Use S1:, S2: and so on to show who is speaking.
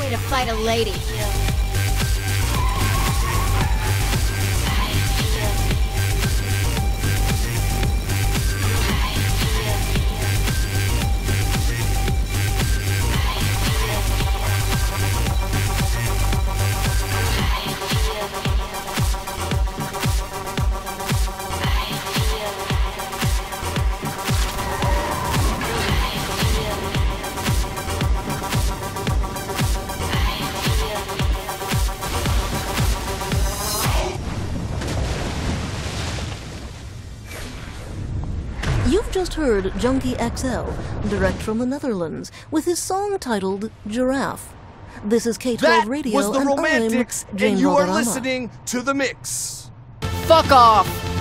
S1: ready to fight a lady.
S2: You've just heard Junkie XL, direct from the Netherlands, with his song titled Giraffe. This is K-12
S3: That
S2: Radio,
S3: was the
S2: and
S3: Romantics,
S2: I'm Jane
S3: and you are
S2: Valderrama.
S3: listening to The Mix.
S4: Fuck off!